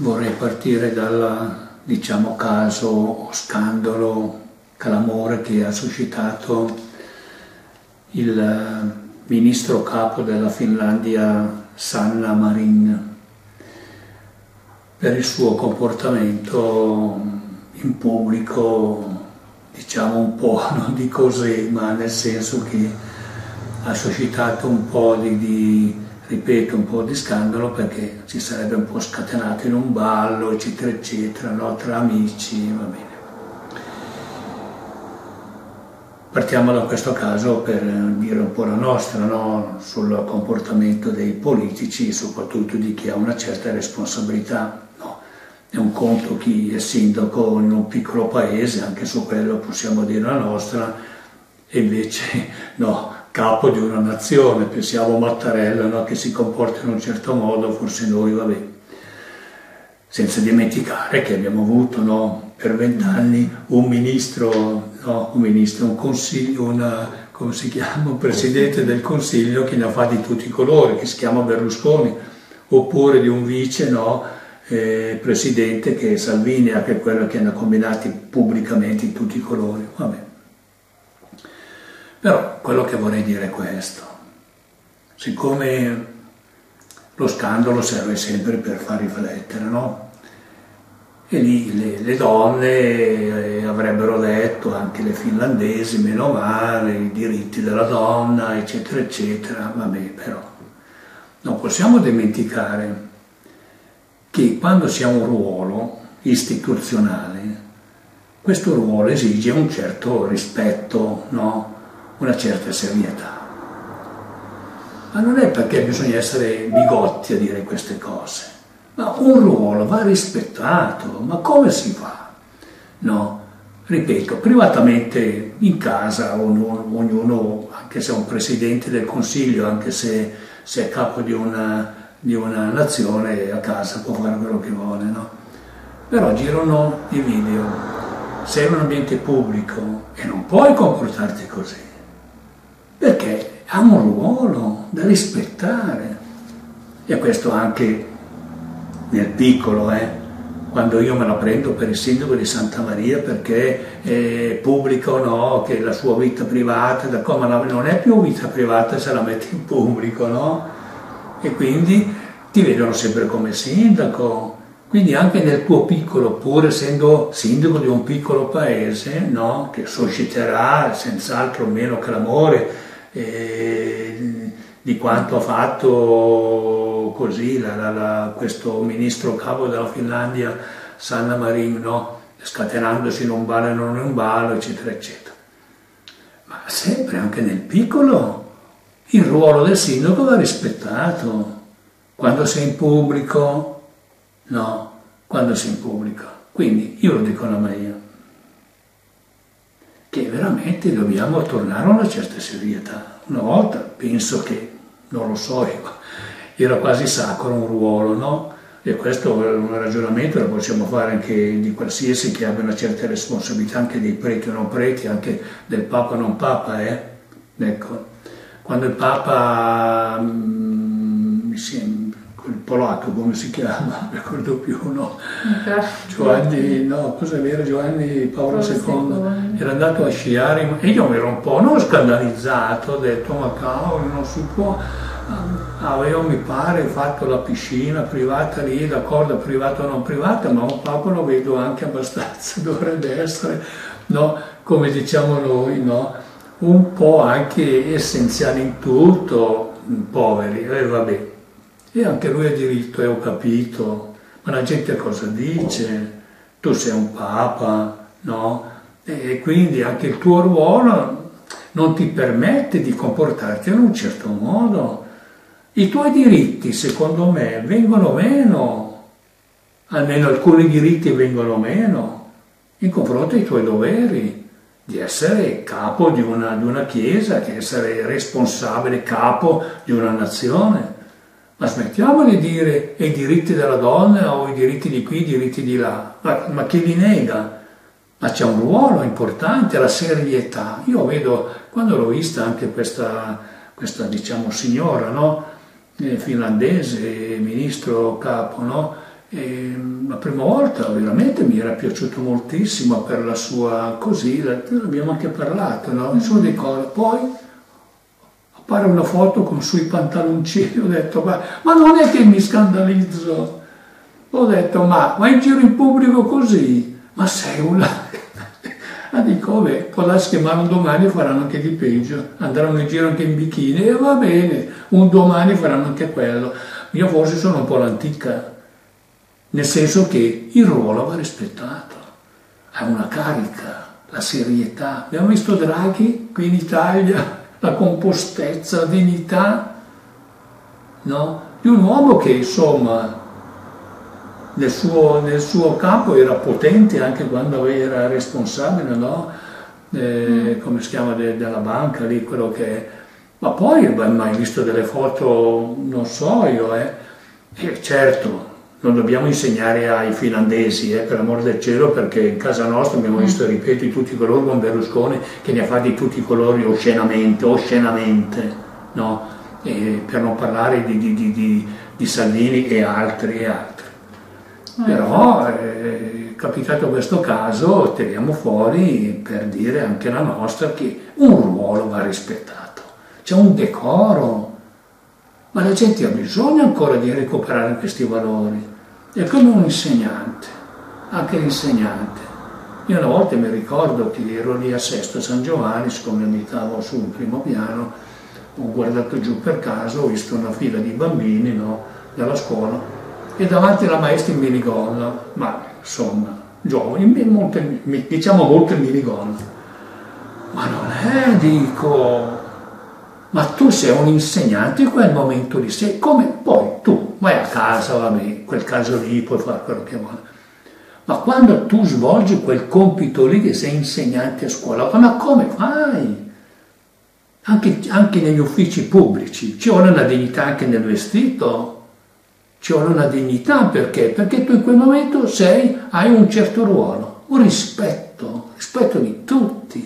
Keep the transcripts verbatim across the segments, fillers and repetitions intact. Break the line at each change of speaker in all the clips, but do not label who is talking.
vorrei partire dal, diciamo, caso o scandalo, clamore che ha suscitato il ministro capo della Finlandia Sanna Marin per il suo comportamento in pubblico, diciamo un po', non di così, ma nel senso che ha suscitato un po' di, di ripeto, un po' di scandalo, perché si sarebbe un po' scatenato in un ballo, eccetera, eccetera, no? Tra amici, va bene. Partiamo da questo caso per dire un po' la nostra, no? Sul comportamento dei politici, soprattutto di chi ha una certa responsabilità. No? È un conto chi è sindaco in un piccolo paese, anche su quello possiamo dire la nostra, e invece no, capo di una nazione, pensiamo a Mattarella, no? Che si comporta in un certo modo, forse noi, vabbè. Senza dimenticare che abbiamo avuto, no, per vent'anni un ministro, no, un ministro, un consiglio, una, come si chiama, un presidente del consiglio che ne ha fatti di tutti i colori, che si chiama Berlusconi, oppure di un vice, no, eh, presidente che è Salvini, anche quello che ne ha combinati pubblicamente di tutti i colori, vabbè. Però quello che vorrei dire è questo: siccome lo scandalo serve sempre per far riflettere, no? E lì le, le donne eh, avrebbero detto, anche le finlandesi, meno male, i diritti della donna, eccetera, eccetera. Vabbè, però non possiamo dimenticare che quando si ha un ruolo istituzionale, questo ruolo esige un certo rispetto, no? Una certa serietà. Ma non è perché bisogna essere bigotti a dire queste cose, ma un ruolo va rispettato. Ma come si fa? No, ripeto, privatamente in casa ognuno, ognuno, anche se è un presidente del consiglio, anche se, se è capo di una, di una nazione, a casa può fare quello che vuole, no? Però girano i video, sei in un ambiente pubblico e non puoi comportarti così, perché ha un ruolo da rispettare. E questo anche nel piccolo, eh? Quando io me la prendo per il sindaco di Santa Maria perché è pubblico, no? Che la sua vita privata, ma non è più vita privata se la metti in pubblico, no? E quindi ti vedono sempre come sindaco. Quindi anche nel tuo piccolo, pur essendo sindaco di un piccolo paese, no? Che susciterà senz'altro meno clamore Eh, di quanto ha fatto così la, la, la, questo ministro capo della Finlandia Sanna Marin, no? Scatenandosi in un ballo e non in un ballo, eccetera, eccetera. Ma sempre, anche nel piccolo, il ruolo del sindaco va rispettato. Quando sei in pubblico, no, quando sei in pubblico. Quindi io lo dico alla mia, che veramente dobbiamo tornare a una certa serietà. Una volta penso che, non lo so, era quasi sacro un ruolo, no? E questo è un ragionamento lo possiamo fare anche di qualsiasi che abbia una certa responsabilità, anche dei preti o non preti, anche del Papa o non Papa, eh? Ecco, quando il Papa, mi sembra, quel polacco, come si chiama, non ricordo più, no? Giovanni, no, cosa era Giovanni Paolo secondo, era andato a sciare e io mi ero un po', non scandalizzato, ho detto ma cavolo, non si può, aveva mi pare fatto la piscina privata lì, d'accordo, privata o non privata, ma un Papa lo vedo anche abbastanza, dovrebbe essere, no, come diciamo noi, no, un po' anche essenziale in tutto, poveri, e eh, vabbè. E anche lui ha diritto, e ho capito, ma la gente cosa dice? Tu sei un papa, no? E quindi anche il tuo ruolo non ti permette di comportarti in un certo modo. I tuoi diritti, secondo me, vengono meno, almeno alcuni diritti vengono meno, in confronto ai tuoi doveri, di essere capo di una, di una chiesa, di essere responsabile, capo di una nazione. Ma smettiamo di dire i diritti della donna o i diritti di qui, i diritti di là. Ma, ma chi li nega? Ma c'è un ruolo importante, la serietà. Io vedo, quando l'ho vista anche questa, questa diciamo, signora, no? Eh, finlandese, ministro capo, no? E la prima volta veramente mi era piaciuto moltissimo per la sua, così, abbiamo anche parlato, no? Sono dei cose. Poi appare una foto con sui pantaloncini, ho detto, ma, ma non è che mi scandalizzo, ho detto, ma vai in giro in pubblico così, ma sei una... Ma dico, vabbè, può darsi che ma un domani faranno anche di peggio, andranno in giro anche in bikini, e va bene, un domani faranno anche quello. Io forse sono un po' l'antica, nel senso che il ruolo va rispettato, ha una carica, la serietà. Abbiamo visto Draghi qui in Italia, la compostezza, la dignità, no? Di un uomo che insomma nel suo, nel suo campo era potente anche quando era responsabile, no? Eh, come si chiama, de, della banca lì, quello che... Ma poi hai mai visto delle foto, non so io, eh? E certo, non dobbiamo insegnare ai finlandesi, eh, per amor del cielo, perché in casa nostra abbiamo visto, ripeto, di tutti i colori con Berlusconi, che ne ha fatti di tutti i colori oscenamente, oscenamente, no? E per non parlare di, di, di, di, di Salvini e altri e altri. Ah, però è capitato questo caso, tiriamo fuori per dire anche la nostra che un ruolo va rispettato, c'è un decoro, ma la gente ha bisogno ancora di recuperare questi valori. È come un insegnante, anche l'insegnante. Io una volta mi ricordo che ero lì a Sesto San Giovanni, siccome abitavo sul primo piano, ho guardato giù per caso, ho visto una fila di bambini, no, della scuola, e davanti la maestra in minigonna, ma insomma, giovani, molto, diciamo molto in minigonna. Ma non è, dico... Ma tu sei un insegnante in quel momento lì, sei come poi tu vai a casa, vabbè, quel caso lì puoi fare quello che vuoi. Ma quando tu svolgi quel compito lì che sei insegnante a scuola, ma come fai? Anche, anche negli uffici pubblici ci vuole una dignità anche nel vestito, ci vuole una dignità perché? Perché tu in quel momento sei, hai un certo ruolo, un rispetto, rispetto di tutti.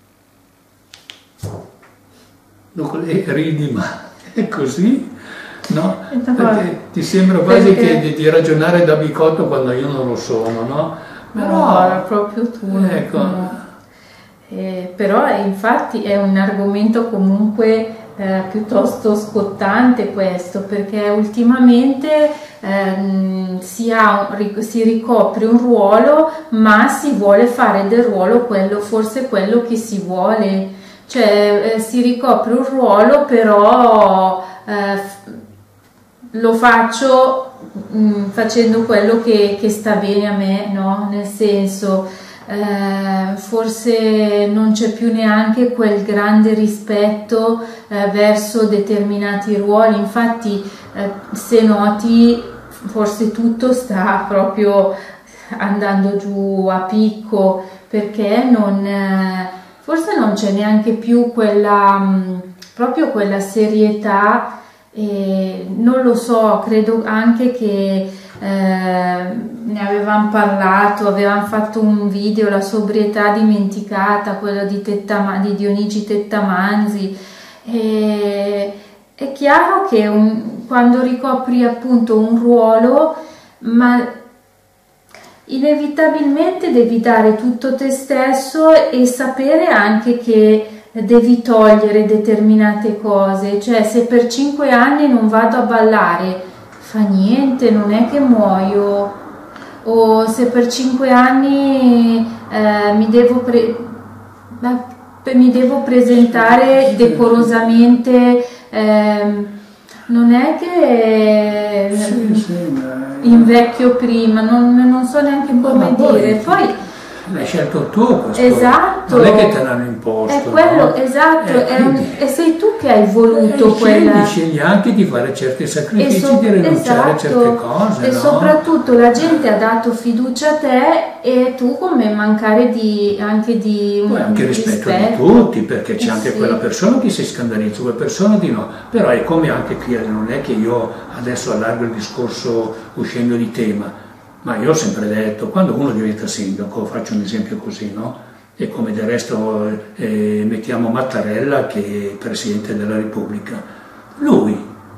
E ridi, ma è così, no? Perché ti sembra quasi
perché...
che di, di ragionare da bicotto quando io non lo sono, no?
Però no, era proprio tu.
Ecco.
No. Eh, però infatti è un argomento comunque eh, piuttosto scottante questo, perché ultimamente ehm, si, ha, si ricopre un ruolo, ma si vuole fare del ruolo quello, forse quello che si vuole. Cioè eh, si ricopre un ruolo, però eh, lo faccio mh, facendo quello che, che sta bene a me, no? Nel senso, eh, forse non c'è più neanche quel grande rispetto eh, verso determinati ruoli. Infatti eh, se noti forse tutto sta proprio andando giù a picco, perché non... Eh, forse non c'è neanche più quella, mh, proprio quella serietà, e non lo so, credo anche che eh, ne avevamo parlato, avevamo fatto un video, la sobrietà dimenticata, quella di, Tettama, di Dionigi Tettamanzi. E, è chiaro che un, quando ricopri appunto un ruolo, ma inevitabilmente devi dare tutto te stesso e sapere anche che devi togliere determinate cose. Cioè, se per cinque anni non vado a ballare, fa niente, non è che muoio. O se per cinque anni eh, mi devo pre mi devo presentare decorosamente, eh, non è che
sì, sì,
invecchio prima, non, non so neanche come
ma
dire.
Poi,
poi
l'hai scelto tu questo,
esatto,
non è che te l'hanno imposto,
è quello,
no?
esatto,
eh,
è un, e sei tu che hai voluto
eh,
quella...
Scegli, scegli anche di fare certi sacrifici,
so,
di rinunciare
esatto,
a certe cose,
e
no?
soprattutto la gente ha dato fiducia a te, e tu come mancare di, anche di un
Poi anche rispetto,
rispetto
di tutti, perché c'è
eh
anche
sì.
quella persona che si scandalizza, quella persona di no, però è come anche qui, non è che io adesso allargo il discorso uscendo di tema, ma io ho sempre detto, quando uno diventa sindaco, faccio un esempio così, no? E come del resto eh, mettiamo Mattarella che è Presidente della Repubblica, lui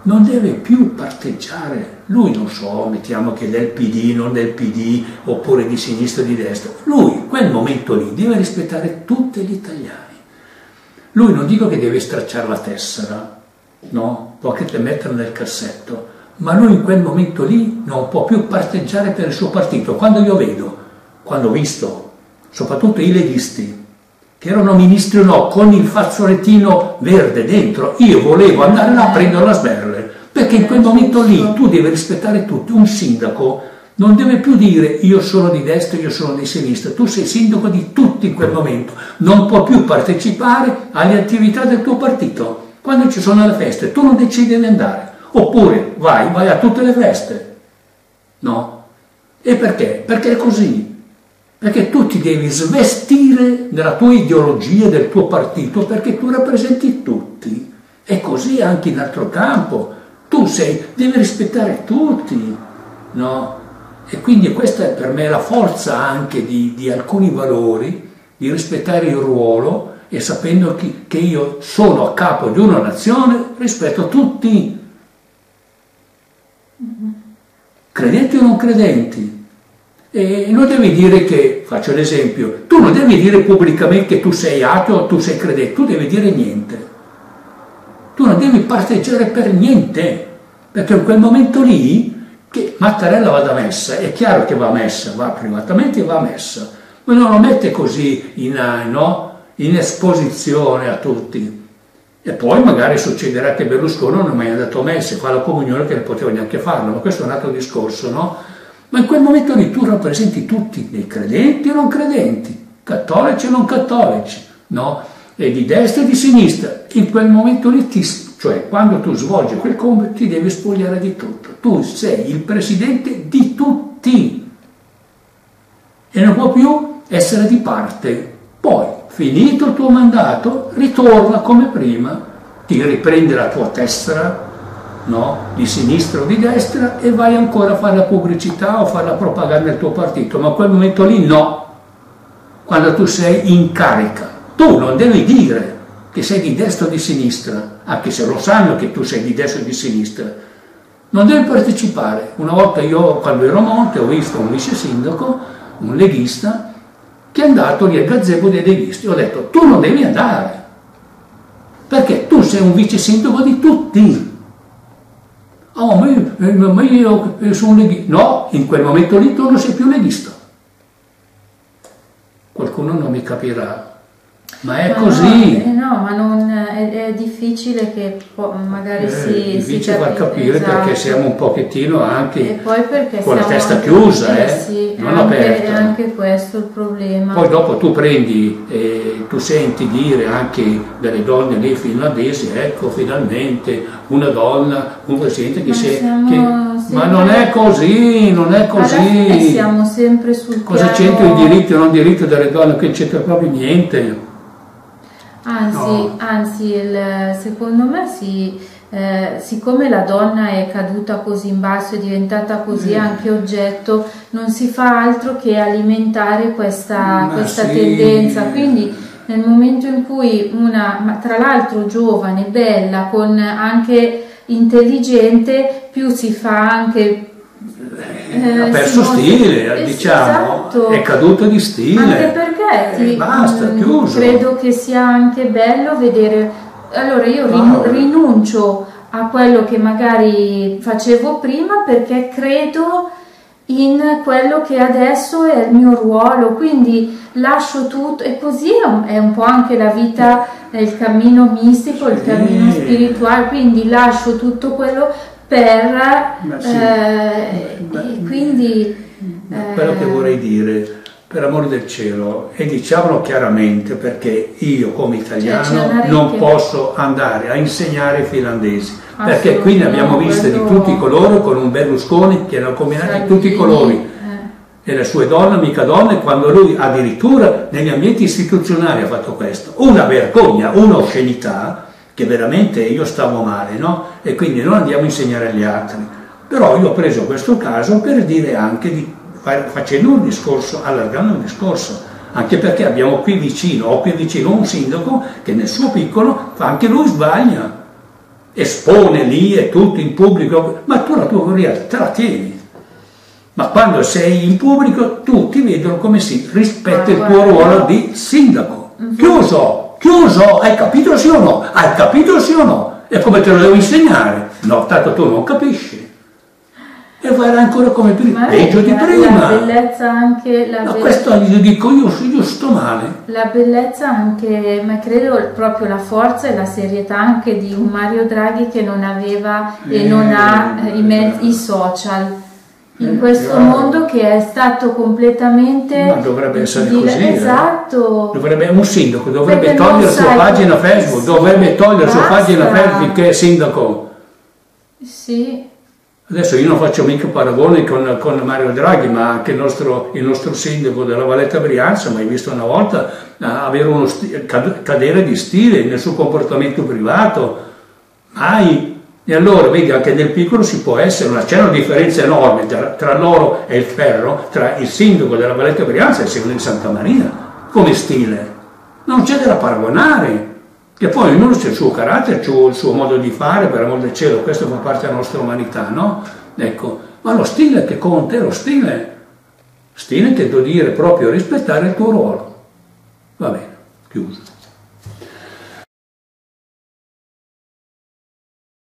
non deve più parteggiare. Lui, non so, mettiamo che del P D, non del P D, oppure di sinistra o di destra. Lui, quel momento lì, deve rispettare tutti gli italiani. Lui non dico che deve stracciare la tessera, no? Può anche metterla nel cassetto, ma lui in quel momento lì non può più parteggiare per il suo partito. Quando io vedo, quando ho visto, soprattutto i leghisti, che erano ministri o no, con il fazzolettino verde dentro, io volevo andare là a prendere la sberle, perché in quel momento lì tu devi rispettare tutti. Un sindaco non deve più dire io sono di destra, io sono di sinistra, tu sei sindaco di tutti in quel momento, non può più partecipare alle attività del tuo partito. Quando ci sono le feste tu non decidi di andare, oppure vai, vai a tutte le feste, no? E perché? Perché è così. Perché tu ti devi svestire della tua ideologia, del tuo partito, perché tu rappresenti tutti. E così anche in altro campo. Tu sei, devi rispettare tutti, no? E quindi questa è per me la forza anche di, di alcuni valori, di rispettare il ruolo e sapendo che, che io sono a capo di una nazione, rispetto tutti. Credenti o non credenti. E non devi dire che, faccio l'esempio, tu non devi dire pubblicamente che tu sei ateo o tu sei credente, tu devi dire niente. Tu non devi parteggiare per niente, perché in quel momento lì, che Mattarella vada a messa, è chiaro che va a messa, va privatamente e va a messa, ma non lo mette così in, no, in esposizione a tutti. E poi magari succederà che Berlusconi non è mai andato a messa, fa la comunione che non poteva neanche farlo, ma questo è un altro discorso, no? Ma in quel momento lì tu rappresenti tutti, dei credenti o non credenti, cattolici o non cattolici, no? E di destra e di sinistra. In quel momento lì, ti, cioè quando tu svolgi quel compito, ti devi spogliare di tutto. Tu sei il presidente di tutti e non può più essere di parte. Poi, finito il tuo mandato, ritorna come prima, ti riprendi la tua tessera, no? Di sinistra o di destra, e vai ancora a fare la pubblicità o fare la propaganda del tuo partito, ma a quel momento lì no, quando tu sei in carica. Tu non devi dire che sei di destra o di sinistra, anche se lo sanno che tu sei di destra o di sinistra, non devi partecipare. Una volta io, quando ero a Monte, ho visto un vice sindaco, un leghista, che è andato lì al gazebo dei leghisti. Ho detto, tu non devi andare, perché tu sei un vice sindaco di tutti. Oh, ma io, ma io sono leghista. No, in quel momento lì tu non sei più leghista. Qualcuno non mi capirà, ma è ma così.
No, eh no, ma non, è, è difficile che magari
eh,
si...
È difficile far capire,
esatto.
Perché siamo un pochettino anche
e poi perché
con la testa
anche,
chiusa,
eh,
eh,
sì,
non
anche,
aperta.
È anche questo il problema.
Poi dopo tu prendi, eh, tu senti dire anche delle donne lì finlandesi, ecco finalmente una donna, un presidente che
ma
si è...
Siamo...
Ma non è così, non è così.
Alla fine siamo sempre sul
Cosa
piano...
c'entra il diritto o non diritto delle donne? Che c'entra proprio niente.
Anzi,
No.
anzi il, secondo me sì, eh, siccome la donna è caduta così in basso, è diventata così
Mm.
anche oggetto, non si fa altro che alimentare questa,
Ma
questa
sì.
tendenza. Quindi nel momento in cui una, ma tra l'altro giovane, bella, con anche intelligente, più si fa anche
Eh, ha perso
si
stile,
mostra,
diciamo,
esatto.
è caduto di stile.
Anche perché ti,
Eh, basta,
mh,
chiuso.
credo che sia anche bello vedere, allora io
Wow.
rin- rinuncio a quello che magari facevo prima perché credo in quello che adesso è il mio ruolo, quindi lascio tutto, e così è un, è un po' anche la vita, il cammino mistico, il
Sì.
cammino spirituale, quindi lascio tutto quello per
Ma sì.
eh,
Ma-
e quindi
Quello che
eh,
vorrei dire, per amore del cielo, e diciamolo chiaramente, perché io come italiano
Cioè, c'è una
non
rete.
posso andare a insegnare ai finlandesi, perché
Assolutamente,
qui ne abbiamo viste di
quello-
tutti i colori, con un Berlusconi che erano combinati di tutti i colori,
eh.
e le sue donne, mica donne, quando lui addirittura negli ambienti istituzionali ha fatto questo. Una vergogna, un'oscenità, che veramente io stavo male, no? E quindi non andiamo a insegnare agli altri. Però io ho preso questo caso per dire anche, di, facendo un discorso, allargando un discorso, anche perché abbiamo qui vicino, ho qui vicino un sindaco che nel suo piccolo fa anche lui sbaglia. espone lì e tutto in pubblico, ma tu la tua corria te la tieni. Ma quando sei in pubblico tutti vedono come si rispetta il tuo ruolo di sindaco. Chiuso, chiuso, hai capito sì o no? Hai capito sì o no? E come te lo devo insegnare? No, tanto tu non capisci. E vai ancora come prima, peggio di prima.
La bellezza anche... La
ma
be-
questo gli dico io, io sto male.
La bellezza anche, ma credo proprio la forza e la serietà anche di un Mario Draghi che non aveva e
Eh,
non ha i, me- i social. In questo mondo che è stato completamente...
Ma dovrebbe essere
di-
così.
Esatto.
Eh? Dovrebbe, un sindaco dovrebbe
Perché non
togliere la sua
sai
pagina
come-
Facebook,
sì,
dovrebbe togliere la sua
basta.
pagina Facebook finché è sindaco.
Sì.
Adesso io non faccio mica paragoni con, con Mario Draghi, ma anche il nostro, il nostro sindaco della Valletta Brianza, mai visto una volta eh, avere uno sti- cad- cadere di stile nel suo comportamento privato. Mai. E allora, vedi, anche nel piccolo si può essere, una, c'è una differenza enorme tra, tra l'oro e il ferro, tra il sindaco della Valletta Brianza e il sindaco di Santa Maria, come stile. Non c'è da paragonare. Che poi ognuno c'è il suo carattere, il suo, il suo modo di fare, per amor del cielo, questo fa parte della nostra umanità, no? Ecco, ma lo stile che conta è lo stile. Stile intendo dire proprio rispettare il tuo ruolo. Va bene, chiuso.